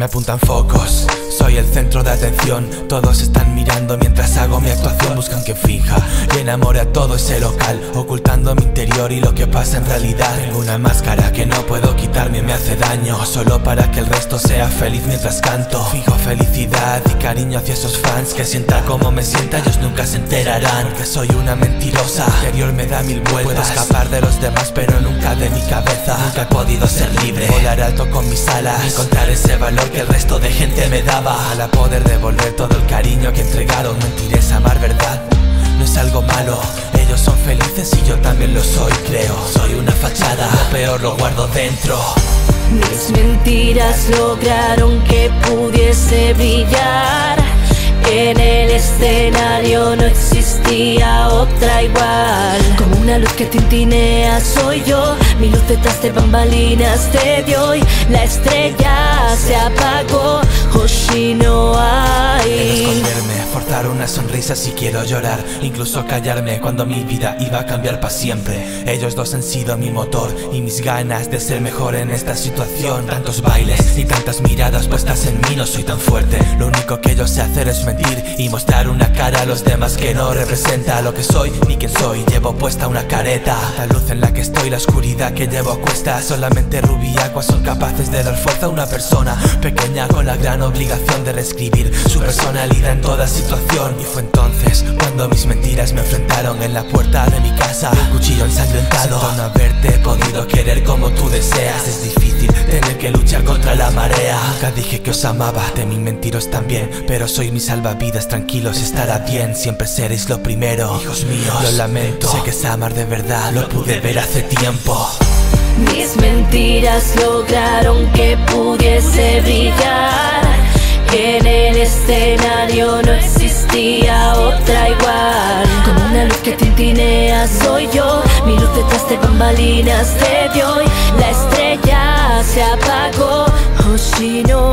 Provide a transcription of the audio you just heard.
Me apuntan focos, soy el centro de atención. Todos están mirando mientras hago mi actuación. Buscan que fija y enamore a todo ese local, ocultando mi interior y lo que pasa en realidad. Tengo una máscara que no puedo quitarme, me hace daño, solo para que el resto sea feliz mientras canto. Fijo felicidad y cariño hacia esos fans, que sienta como me sienta, ellos nunca se enterarán. Porque soy una mentirosa, el interior me da mil vueltas. Puedo escapar de los demás pero nunca de mi cabeza. Nunca he podido ser libre, volar alto con mis alas, encontrar ese valor que el resto de gente me daba. Ojalá poder devolver todo el cariño que entregaron. Mentir es amar, verdad, no es algo malo. Ellos son felices y yo también lo soy, creo. Soy una fachada, lo peor lo guardo dentro. Mis mentiras lograron que pudiese brillar. En el escenario no existía otra igual. Como una luz que tintinea soy yo, mi luz detrás de bambalinas te dio y la estrella se apagó. Hoshi no hay. Quiero esconderme, forzar una sonrisa si quiero llorar, incluso callarme cuando mi vida iba a cambiar para siempre. Ellos dos han sido mi motor y mis ganas de ser mejor en esta situación. Tantos bailes y tantas miradas puestas en mí, no soy tan fuerte. Lo único que yo sé hacer es mentir y mostrar una cara a los demás que no representa lo que soy ni quién soy. Llevo puesta una careta, la luz en la que estoy, la oscuridad que llevo a cuestas. Solamente Ruby y Aqua son capaces de dar fuerza a una persona pequeña con la gran obligación de reescribir su personalidad en toda situación. Y fue entonces cuando mis mentiras me enfrentaron en la puerta de mi casa, un cuchillo ensangrentado. Siento no haberte podido querer como tú deseas. Es difícil tener que luchar contra la marea. Nunca dije que os amaba, temí mentiros también, pero soy mi salvavidas, tranquilos, estará bien. Siempre seréis lo primero, hijos míos, lo lamento. Sé que es amar de verdad, lo pude ver hace tiempo. Mis mentiras lograron que pudiese brillar. En el escenario no existía otra igual. Como una luz que tintinea soy yo, mi luz detrás de bambalinas te dio y la estrella se apagó. Hoshi no